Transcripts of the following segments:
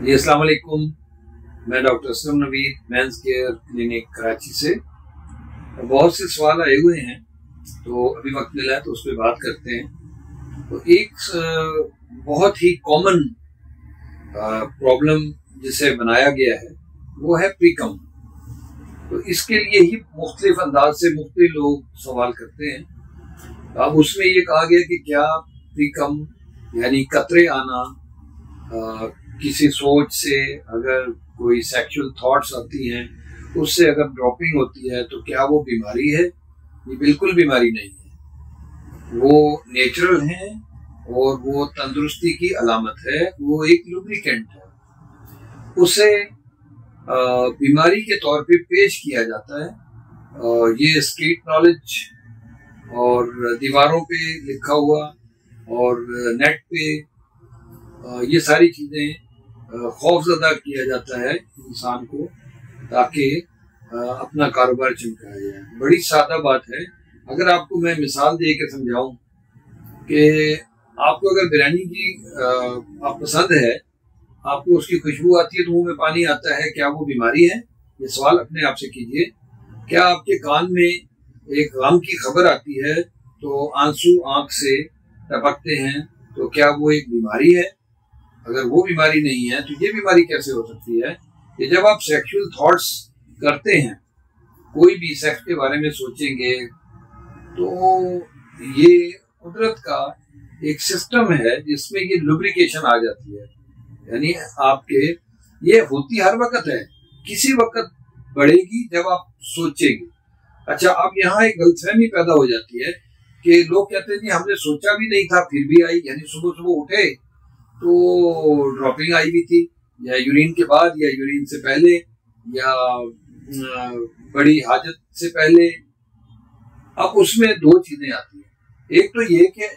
जी अस्सलाम वालेकुम। मैं doctor Aslam Naveed men's care clinic Karachi से। बहुत से सवाल आए हुए हैं तो अभी वक्त मिला है तो उस पर बात करते हैं। तो एक बहुत ही कॉमन प्रॉब्लम जिसे बनाया गया है वो है प्रीकम। तो इसके लिए ही मुख्तलिफ अंदाज से मुख्तलिफ लोग सवाल करते हैं। अब उसमें ये कहा गया कि क्या प्रीकम यानी कतरे आना, किसी सोच से अगर कोई सेक्सुअल थॉट्स आती हैं उससे अगर ड्रॉपिंग होती है तो क्या वो बीमारी है? ये बिल्कुल बीमारी नहीं है, वो नेचुरल है और वो तंदुरुस्ती की अलामत है। वो एक लुब्रिकेंट है, उसे बीमारी के तौर पे पेश किया जाता है। ये स्ट्रीट नॉलेज और दीवारों पे लिखा हुआ और नेट पे ये सारी चीजें खौफजदा किया जाता है इंसान को ताकि अपना कारोबार चमकाया जाए। बड़ी सादा बात है। अगर आपको मैं मिसाल दे के समझाऊं कि आपको अगर बिरयानी की आप पसंद है, आपको उसकी खुशबू आती है तो मुंह में पानी आता है, क्या वो बीमारी है? ये सवाल अपने आप से कीजिए। क्या आपके कान में एक गम की खबर आती है तो आंसू आंख से टपकते हैं, तो क्या वो एक बीमारी है? अगर वो बीमारी नहीं है तो ये बीमारी कैसे हो सकती है? कि जब आप सेक्सुअल थॉट्स करते हैं, कोई भी सेक्स के बारे में सोचेंगे, तो ये कुदरत का एक सिस्टम है जिसमें ये लुब्रिकेशन आ जाती है। यानी आपके ये होती हर वक्त है, किसी वक्त बढ़ेगी जब आप सोचेंगे। अच्छा, अब यहाँ एक गलतफहमी पैदा हो जाती है कि लोग कहते हैं जी हमने सोचा भी नहीं था फिर भी आई। यानी सुबह सुबह उठे तो ड्रॉपिंग आई भी थी, या यूरिन के बाद, या यूरिन से पहले, या बड़ी हाजत से पहले। अब उसमें दो चीजें आती हैं। एक तो ये कि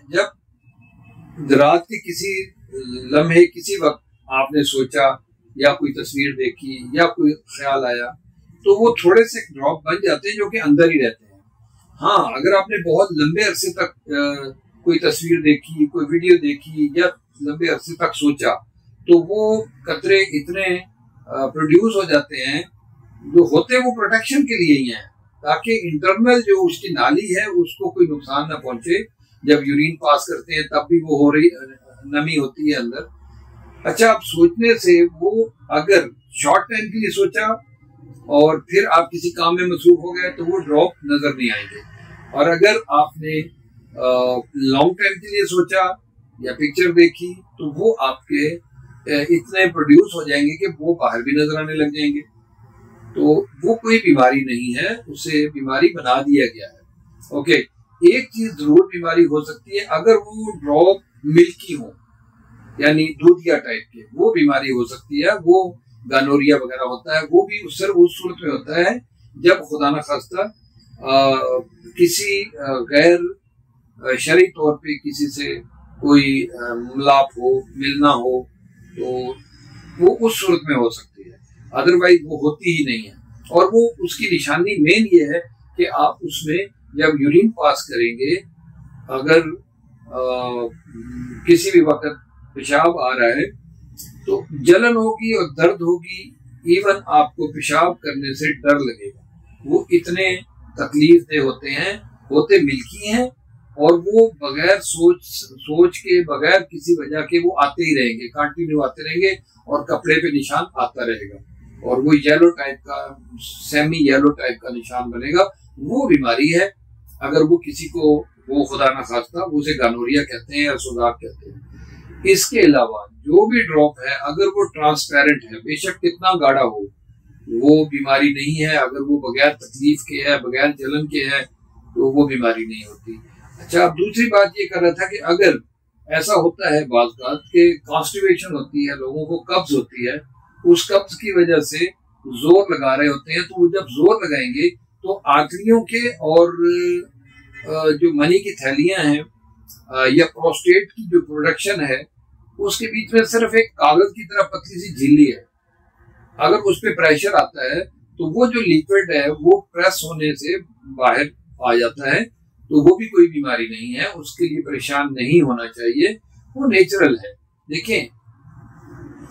जब रात के किसी लम्हे, किसी वक्त आपने सोचा या कोई तस्वीर देखी या कोई ख्याल आया, तो वो थोड़े से ड्रॉप बन जाते हैं जो कि अंदर ही रहते हैं। हाँ, अगर आपने बहुत लंबे अरसे तक कोई तस्वीर देखी, कोई वीडियो देखी या लंबे अरसे तक सोचा, तो वो कतरे इतने प्रोड्यूस हो जाते हैं, जो होते हैं वो प्रोटेक्शन के लिए ही हैं, ताकि इंटरनल जो उसकी नाली है उसको कोई नुकसान ना पहुंचे। जब यूरिन पास करते हैं तब भी वो हो रही नमी होती है अंदर। अच्छा, आप सोचने से वो अगर शॉर्ट टाइम के लिए सोचा और फिर आप किसी काम में मसरूफ हो गए तो वो ड्रॉप नजर नहीं आएंगे। और अगर आपने लॉन्ग टाइम के लिए सोचा या पिक्चर देखी तो वो आपके इतने प्रोड्यूस हो जाएंगे कि वो बाहर भी नजर आने लग जाएंगे। तो वो कोई बीमारी नहीं है, उसे बीमारी बना दिया गया है। ओके, एक चीज जरूर बीमारी हो सकती है, अगर वो ड्रॉप मिल्की हो यानी दूधिया टाइप के, वो बीमारी हो सकती है। वो गानोरिया वगैरह होता है, वो भी उस सूरत में होता है जब खुदा न खास्ता किसी गैर शरई तौर पे किसी से कोई मिलाप हो, मिलना हो, तो वो उस सूरत में हो सकती है। अदरवाइज वो होती ही नहीं है। और वो उसकी निशानी मेन ये है कि आप उसमें जब यूरिन पास करेंगे, अगर किसी भी वक्त पेशाब आ रहा है तो जलन होगी और दर्द होगी, इवन आपको पेशाब करने से डर लगेगा। वो इतने तकलीफ दे होते हैं, होते मिल्की हैं, और वो बगैर सोच के, बगैर किसी वजह के वो आते ही रहेंगे, कंटिन्यू आते रहेंगे और कपड़े पे निशान आता रहेगा और वो येलो टाइप का, सेमी येलो टाइप का निशान बनेगा। वो बीमारी है। अगर वो किसी को, वो खुदा ना खास्ता, उसे गानोरिया कहते हैं या सोजाक कहते हैं। इसके अलावा जो भी ड्रॉप है, अगर वो ट्रांसपेरेंट है, बेशक कितना गाढ़ा हो, वो बीमारी नहीं है। अगर वो बगैर तकलीफ के है, बगैर जलन के है, तो वो बीमारी नहीं होती। अच्छा, अब दूसरी बात ये कर रहा था कि अगर ऐसा होता है बाज़ बात के कॉन्स्टिपेशन होती है, लोगों को कब्ज होती है, उस कब्ज की वजह से जोर लगा रहे होते हैं, तो वो जब जोर लगाएंगे तो आंतड़ियों के और जो मनी की थैलियां हैं या प्रोस्टेट की जो प्रोडक्शन है, उसके बीच में सिर्फ एक कागज की तरह पतली सी झिल्ली है। अगर उस पर प्रेशर आता है तो वो जो लिक्विड है वो प्रेस होने से बाहर आ जाता है। तो वो भी कोई बीमारी नहीं है, उसके लिए परेशान नहीं होना चाहिए, वो नेचुरल है। देखें,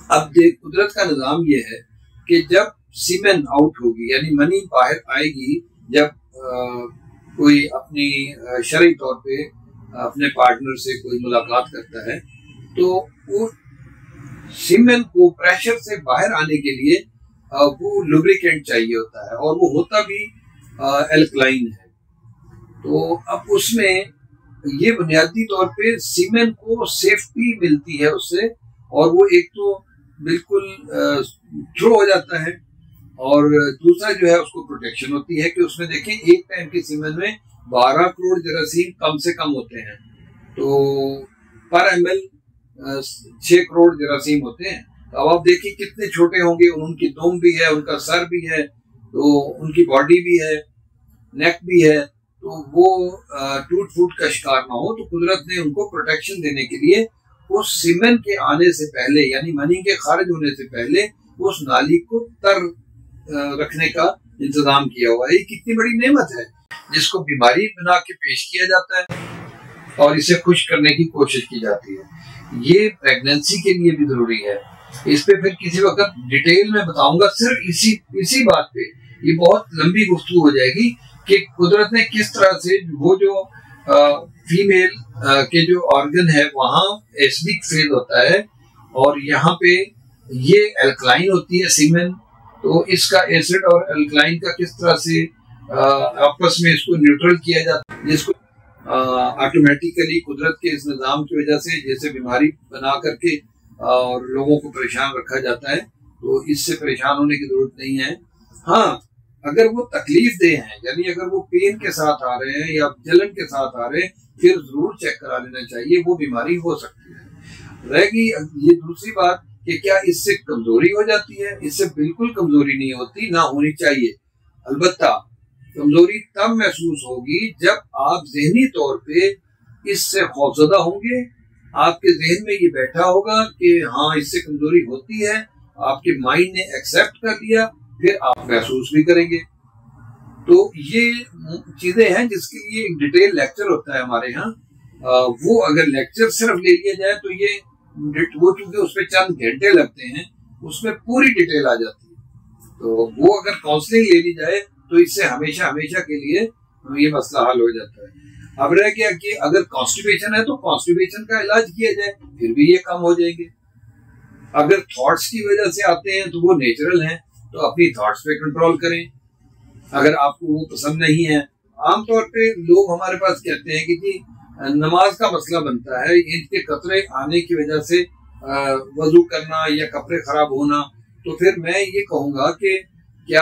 अब देख, कुदरत का निजाम ये है कि जब सीमेन आउट होगी यानी मनी बाहर आएगी, जब कोई अपनी शरई तौर पे अपने पार्टनर से कोई मुलाकात करता है, तो वो सीमेन को प्रेशर से बाहर आने के लिए वो लुब्रिकेंट चाहिए होता है, और वो होता भी एल्कलाइन है। तो अब उसमें ये बुनियादी तौर पे सीमेन को सेफ्टी मिलती है उससे, और वो एक तो बिल्कुल थ्रो हो जाता है, और दूसरा जो है उसको प्रोटेक्शन होती है कि उसमें देखें एक टाइम के सीमेन में 12 करोड़ जरासीम कम से कम होते हैं, तो पर ml 6 करोड़ जरासीम होते हैं। तो अब आप देखिए कितने छोटे होंगे, उनकी दुम भी है, उनका सर भी है, तो उनकी बॉडी भी है, नेक भी है, तो वो टूट फूट का शिकार ना हो। तो कुदरत ने उनको प्रोटेक्शन देने के लिए उस सीमेन के आने से पहले यानी मनी के खारिज होने से पहले उस नाली को तर रखने का इंतजाम किया हुआ है। ये कितनी बड़ी नेमत है जिसको बीमारी बना के पेश किया जाता है और इसे खुश करने की कोशिश की जाती है। ये प्रेगनेंसी के लिए भी जरूरी है। इस पे फिर किसी वक्त डिटेल में बताऊंगा, सिर्फ इसी बात पे ये बहुत लंबी गुफ्तगू हो जाएगी कि कुदरत ने किस तरह से वो जो फीमेल के जो ऑर्गन है वहाँ एसिडिक फेज होता है और यहाँ पे ये एल्कलाइन होती है सीमेन, तो इसका एसिड और एल्कलाइन का किस तरह से आपस में इसको न्यूट्रल किया जाता है, जिसको ऑटोमेटिकली कुदरत के इस निज़ाम की वजह से जैसे बीमारी बना करके और लोगों को परेशान रखा जाता है, तो इससे परेशान होने की जरूरत नहीं है। हाँ, अगर वो तकलीफ दे हैं यानी अगर वो पेन के साथ आ रहे हैं या जलन के साथ आ रहे हैं, फिर जरूर चेक करा लेना चाहिए, वो बीमारी हो सकती है। रहेगी ये दूसरी बात कि क्या इससे कमजोरी हो जाती है? इससे बिल्कुल कमजोरी नहीं होती, ना होनी चाहिए। अलबत्ता कमजोरी तब महसूस होगी जब आप जहनी तौर पे इससे खौफजदा होंगे, आपके जहन में ये बैठा होगा कि हाँ इससे कमजोरी होती है, आपके माइंड ने एक्सेप्ट कर लिया, फिर आप महसूस भी करेंगे। तो ये चीजें हैं जिसके लिए एक डिटेल लेक्चर होता है हमारे यहाँ। वो अगर लेक्चर सिर्फ ले लिया जाए तो ये वो चूंकि उसमें चंद घंटे लगते हैं, उसमें पूरी डिटेल आ जाती है। तो वो अगर काउंसलिंग ले ली जाए तो इससे हमेशा हमेशा के लिए ये मसला हल हो जाता है। अब रह गया कि अगर कॉन्स्टिपेशन है तो कॉन्स्टिपेशन का इलाज किया जाए, फिर भी ये कम हो जाएंगे। अगर थॉट्स की वजह से आते हैं तो वो नेचुरल हैं, तो अपनी थॉट्स पे कंट्रोल करें। अगर आपको वो पसंद नहीं है, आमतौर पे लोग हमारे पास कहते हैं कि जी नमाज का मसला बनता है, इनके कतरे आने की वजह से वजू करना या कपड़े खराब होना, तो फिर मैं ये कहूँगा कि क्या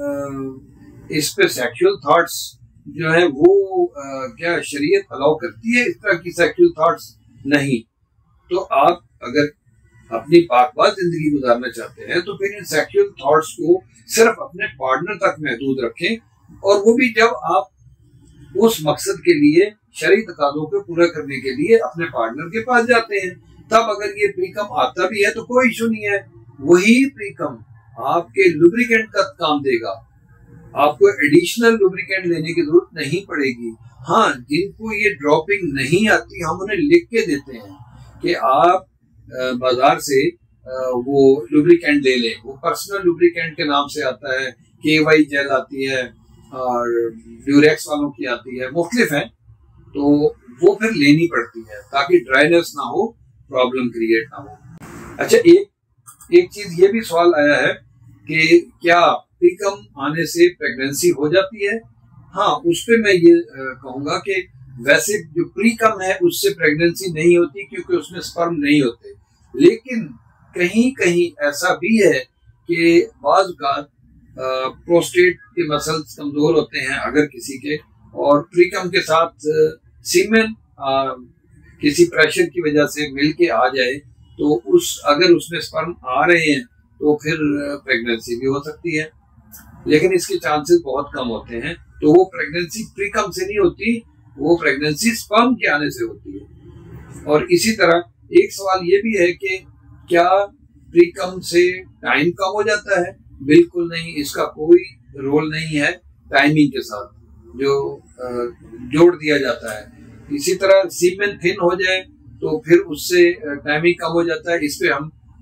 इस पे सेक्सुअल थॉट्स जो है वो क्या शरीयत अलाउ करती है इस तरह की सेक्सुअल थॉट्स? नहीं। तो आप अगर अपनी पाकबाज जिंदगी गुजारना चाहते हैं तो फिर इन सेक्सुअल थॉट्स को सिर्फ अपने पार्टनर तक महदूद रखें, और वो भी जब आप उस मकसद के लिए शरई तकाज़ों को पूरा करने के लिए अपने पार्टनर के पास जाते हैं। तब अगर ये प्रीकम आता भी है तो कोई इशू नहीं है, वही प्रीकम आपके लुब्रिकेंट का काम देगा, आपको एडिशनल लुब्रिकेंट लेने की जरूरत नहीं पड़ेगी। हाँ, जिनको ये ड्रॉपिंग नहीं आती हम उन्हें लिख के देते हैं कि आप बाजार से वो लुब्रिकेंट ले लें। वो पर्सनल लुब्रिकेंट के नाम से आता है, KY जेल आती है और ड्यूरेक्स वालों की आती है, मुख्तलिफ है, तो वो फिर लेनी पड़ती है ताकि ड्राइनेस ना हो, प्रॉब्लम क्रिएट ना हो। अच्छा, एक चीज ये भी सवाल आया है कि क्या प्रीकम आने से प्रेगनेंसी हो जाती है? हाँ, उस पर मैं ये कहूँगा कि वैसे जो प्रीकम है उससे प्रेगनेंसी नहीं होती क्योंकि उसमें स्पर्म नहीं होते, लेकिन कहीं कहीं ऐसा भी है कि बाज़ औक़ात प्रोस्टेट के मसल्स कमजोर होते हैं अगर किसी के, और प्रीकम के साथ सीमेन किसी प्रेशर की वजह से मिल के आ जाए तो अगर उसमें स्पर्म आ रहे हैं तो फिर प्रेगनेंसी भी हो सकती है, लेकिन इसके चांसेस बहुत कम होते हैं। तो वो प्रेगनेंसी प्रीकम से नहीं होती, वो प्रेगनेंसी स्पर्म के आने से होती है। और इसी तरह एक सवाल ये भी है कि क्या प्रीकम से टाइम कम हो जाता है? बिल्कुल नहीं, इसका कोई रोल नहीं है टाइमिंग के साथ जो जोड़ दिया जाता है। इसी तरह सीमेन थिन हो जाए तो फिर उससे टाइमिंग कम हो जाता है। इस पे हम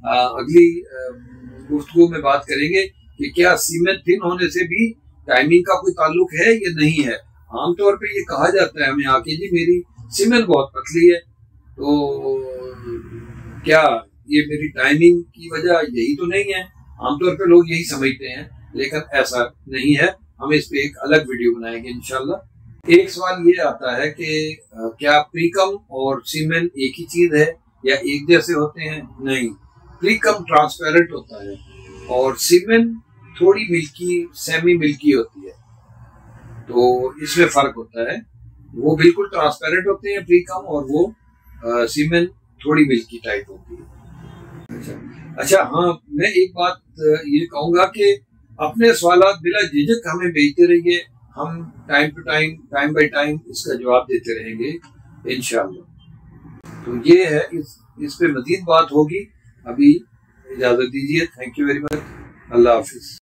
अगली गुफ्तगू में बात करेंगे कि क्या सीमेन थिन होने से भी टाइमिंग का कोई ताल्लुक है या नहीं है। आमतौर पे ये कहा जाता है हमें आके, जी मेरी सीमेन बहुत पतली है, तो क्या ये मेरी टाइमिंग की वजह यही तो नहीं है। आमतौर पे लोग यही समझते हैं, लेकिन ऐसा नहीं है। हम इस पे एक अलग वीडियो बनाएंगे इंशाल्लाह। एक सवाल ये आता है कि क्या प्रीकम और सीमेन एक ही चीज है या एक जैसे होते हैं? नहीं, प्रीकम ट्रांसपेरेंट होता है और सीमेन थोड़ी मिल्की, सेमी मिल्की होती है, तो इसमें फर्क होता है। वो बिल्कुल ट्रांसपेरेंट होते हैं प्रीकम, और वो सीमेन थोड़ी मिल्की टाइप होती है। अच्छा हाँ, मैं एक बात ये कहूंगा कि अपने सवालात बिला झिझक हमें भेजते रहिए, हम time to time, time by time इसका जवाब देते रहेंगे इंशाल्लाह। तो ये है, इस पे मजीद बात होगी। अभी इजाजत दीजिए। Thank you very much. Allah Hafiz.